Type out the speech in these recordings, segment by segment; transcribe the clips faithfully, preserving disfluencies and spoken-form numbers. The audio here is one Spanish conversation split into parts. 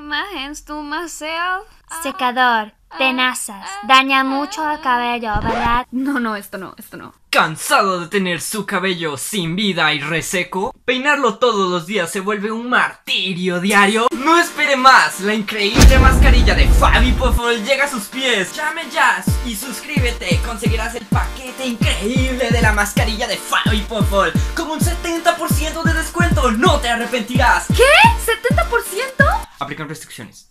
imágenes to myself. Secador, tenazas, daña mucho el cabello, ¿verdad? No, no, esto no, esto no. ¿Cansado de tener su cabello sin vida y reseco? ¿Peinarlo todos los días se vuelve un martirio diario? No espere más, la increíble mascarilla de Fabi Puffle llega a sus pies. Llame ya y suscríbete, conseguirás el paquete increíble de la mascarilla de Fabi Puffle con un setenta por ciento de descuento, no te arrepentirás. ¿Qué? ¿setenta por ciento? Aplican restricciones.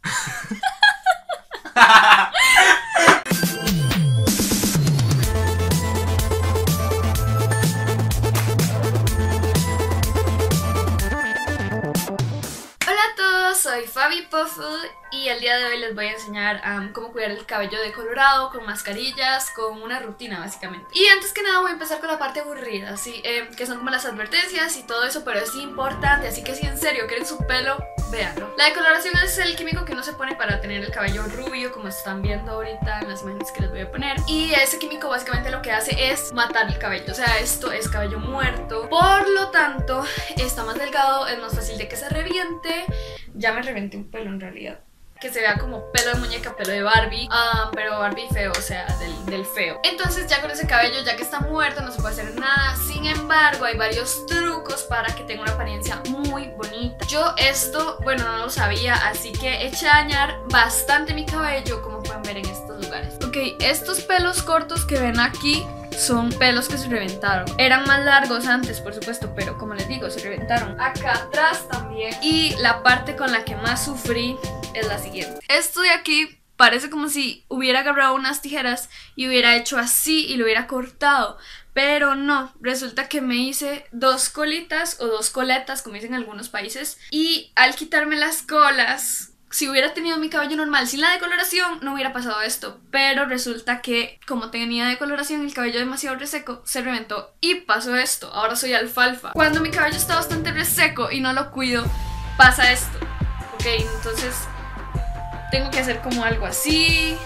Hola a todos, soy Fabi Puffle y el día de hoy les voy a enseñar um, cómo cuidar el cabello decolorado, con mascarillas, con una rutina básicamente. Y antes que nada voy a empezar con la parte aburrida, ¿sí? eh, que son como las advertencias y todo eso, pero es importante, así que si en serio quieren su pelo, véanlo. La decoloración es el químico que uno se pone para tener el cabello rubio, como están viendo ahorita en las imágenes que les voy a poner. Y ese químico básicamente lo que hace es matar el cabello, o sea, esto es cabello muerto. Por lo tanto, está más delgado, es más fácil de que se reviente. Ya me reventé un pelo en realidad, que se vea como pelo de muñeca, pelo de Barbie, um, pero Barbie feo, o sea, del, del feo. Entonces ya con ese cabello, ya que está muerto, no se puede hacer nada. Sin embargo, hay varios trucos para que tenga una apariencia muy bonita. Yo esto, bueno, no lo sabía, así que eché a dañar bastante mi cabello, como pueden ver en estos lugares. Ok, estos pelos cortos que ven aquí son pelos que se reventaron. Eran más largos antes, por supuesto, pero como les digo, se reventaron. Acá atrás también. Y la parte con la que más sufrí es la siguiente. Esto de aquí parece como si hubiera agarrado unas tijeras y hubiera hecho así y lo hubiera cortado, pero no, resulta que me hice dos colitas o dos coletas, como dicen en algunos países, y al quitarme las colas, si hubiera tenido mi cabello normal sin la decoloración, no hubiera pasado esto. Pero resulta que como tenía decoloración, el cabello demasiado reseco, se reventó y pasó esto. Ahora soy alfalfa. Cuando mi cabello está bastante reseco y no lo cuido, pasa esto. Ok, entonces tengo que hacer como algo así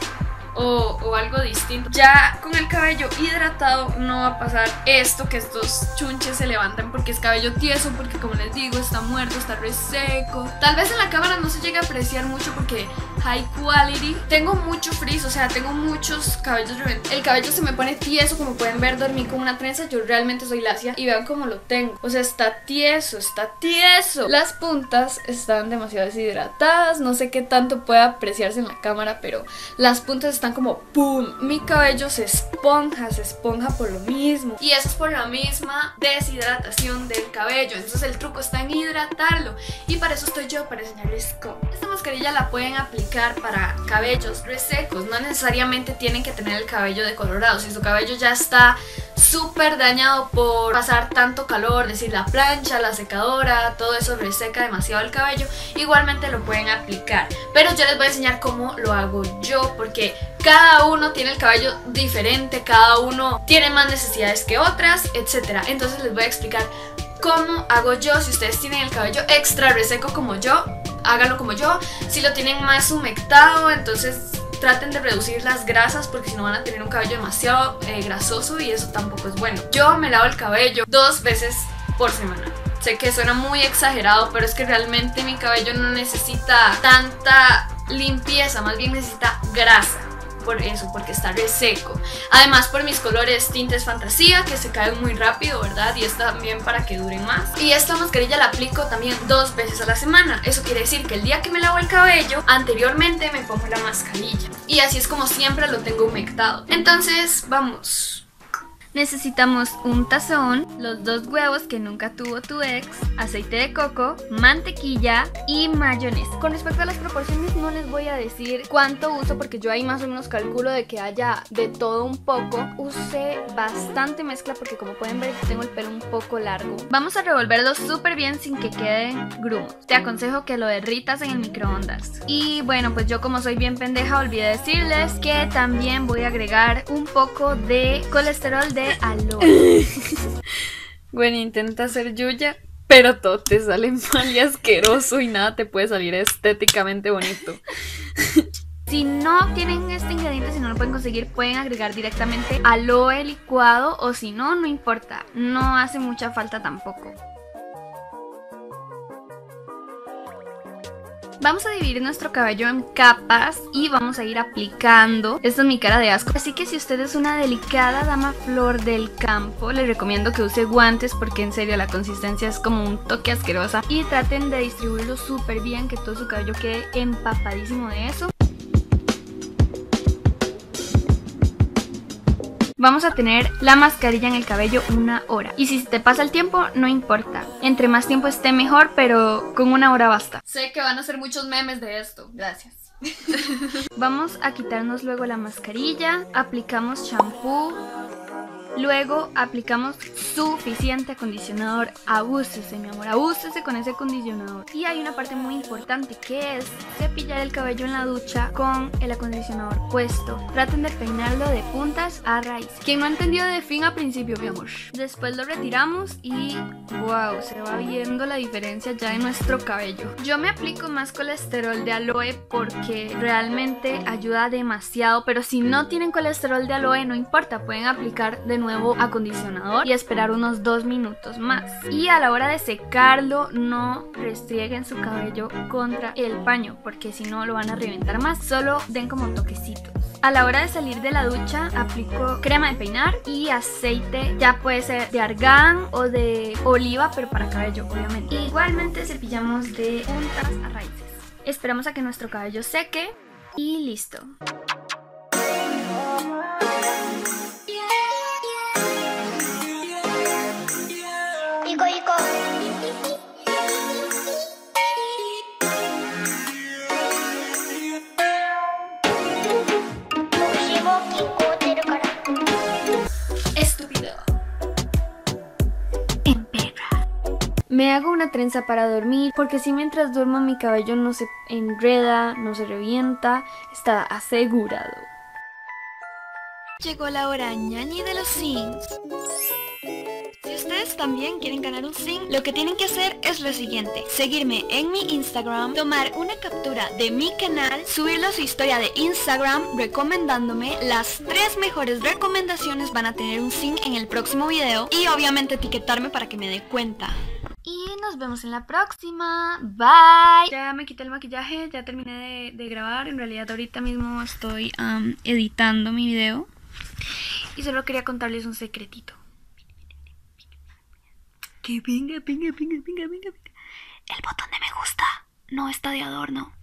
o, o algo distinto. Ya con el cabello hidratado no va a pasar esto, que estos chunches se levantan porque es cabello tieso, porque como les digo, está muerto, está reseco. Tal vez en la cámara no se llegue a apreciar mucho porque high quality. Tengo mucho frizz, o sea, tengo muchos cabellos reventados. El cabello se me pone tieso, como pueden ver, dormí con una trenza. Yo realmente soy lacia y vean cómo lo tengo. O sea, está tieso, está tieso. Las puntas están demasiado deshidratadas. No sé qué tanto puede apreciarse en la cámara, pero las puntas están como ¡pum! Mi cabello se esponja, se esponja por lo mismo. Y eso es por la misma deshidratación del cabello. Entonces el truco está en hidratarlo. Y para eso estoy yo, para enseñarles cómo. Esta mascarilla la pueden aplicar para cabellos resecos. No necesariamente tienen que tener el cabello decolorado. Si su cabello ya está súper dañado por pasar tanto calor, es decir, la plancha, la secadora, todo eso reseca demasiado el cabello, igualmente lo pueden aplicar. Pero yo les voy a enseñar cómo lo hago yo, porque cada uno tiene el cabello diferente, cada uno tiene más necesidades que otras, etcétera. Entonces les voy a explicar cómo hago yo. Si ustedes tienen el cabello extra reseco como yo, háganlo como yo. Si lo tienen más humectado, entonces traten de reducir las grasas, porque si no van a tener un cabello demasiado eh, grasoso y eso tampoco es bueno. Yo me lavo el cabello dos veces por semana. Sé que suena muy exagerado, pero es que realmente mi cabello no necesita tanta limpieza, más bien necesita grasa. Por eso, porque está reseco. Además por mis colores tintes fantasía, que se caen muy rápido, ¿verdad? Y es también para que duren más. Y esta mascarilla la aplico también dos veces a la semana. Eso quiere decir que el día que me lavo el cabello, anteriormente me pongo la mascarilla. Y así es como siempre lo tengo humectado. Entonces, vamos. Necesitamos un tazón, los dos huevos que nunca tuvo tu ex, aceite de coco, mantequilla y mayonesa. Con respecto a las proporciones no les voy a decir cuánto uso, porque yo ahí más o menos calculo de que haya de todo un poco. Usé bastante mezcla porque como pueden ver tengo el pelo un poco largo. Vamos a revolverlo súper bien sin que queden grumos. Te aconsejo que lo derritas en el microondas. Y bueno, pues yo como soy bien pendeja olvidé decirles que también voy a agregar un poco de colesterol de aloe. Bueno, intenta hacer Yuya, pero todo te sale mal y asqueroso y nada te puede salir estéticamente bonito. Si no tienen este ingrediente, si no lo pueden conseguir, pueden agregar directamente aloe licuado, o si no, no importa, no hace mucha falta tampoco. Vamos a dividir nuestro cabello en capas y vamos a ir aplicando. Esta es mi cara de asco, así que si usted es una delicada dama flor del campo, le recomiendo que use guantes porque en serio la consistencia es como un toque asquerosa. Y traten de distribuirlo súper bien, que todo su cabello quede empapadísimo de eso. Vamos a tener la mascarilla en el cabello una hora. Y si te pasa el tiempo, no importa. Entre más tiempo esté mejor, pero con una hora basta. Sé que van a ser muchos memes de esto. Gracias. Vamos a quitarnos luego la mascarilla. Aplicamos shampoo. Luego aplicamos suficiente acondicionador. Abúsese, mi amor, abúsese con ese acondicionador. Y hay una parte muy importante que es cepillar el cabello en la ducha con el acondicionador puesto. Traten de peinarlo de puntas a raíz. Quien no entendió de fin a principio, mi amor. Después lo retiramos y wow, se va viendo la diferencia ya en nuestro cabello. Yo me aplico más colesterol de aloe porque realmente ayuda demasiado. Pero si no tienen colesterol de aloe, no importa, pueden aplicar de nuevo acondicionador y esperar unos dos minutos más. Y a la hora de secarlo, no restrieguen su cabello contra el paño porque si no lo van a reventar más. Solo den como toquecitos. A la hora de salir de la ducha, aplico crema de peinar y aceite, ya puede ser de argán o de oliva, pero para cabello obviamente. Igualmente cepillamos de puntas a raíces. Esperamos a que nuestro cabello seque y listo. Estúpido. En perra. Me hago una trenza para dormir porque si mientras duermo mi cabello no se enreda, no se revienta, está asegurado. Llegó la hora ñañi de los Sims. Si ustedes también quieren ganar un sim, lo que tienen que hacer es lo siguiente: seguirme en mi Instagram, tomar una captura de mi canal, subirlo a su historia de Instagram recomendándome. Las tres mejores recomendaciones van a tener un sim en el próximo video y obviamente etiquetarme para que me dé cuenta. Y nos vemos en la próxima. Bye. Ya me quité el maquillaje, ya terminé de, de grabar. En realidad ahorita mismo estoy um, editando mi video y solo quería contarles un secretito. Que venga, venga, venga, venga, venga, venga. El botón de me gusta no está de adorno.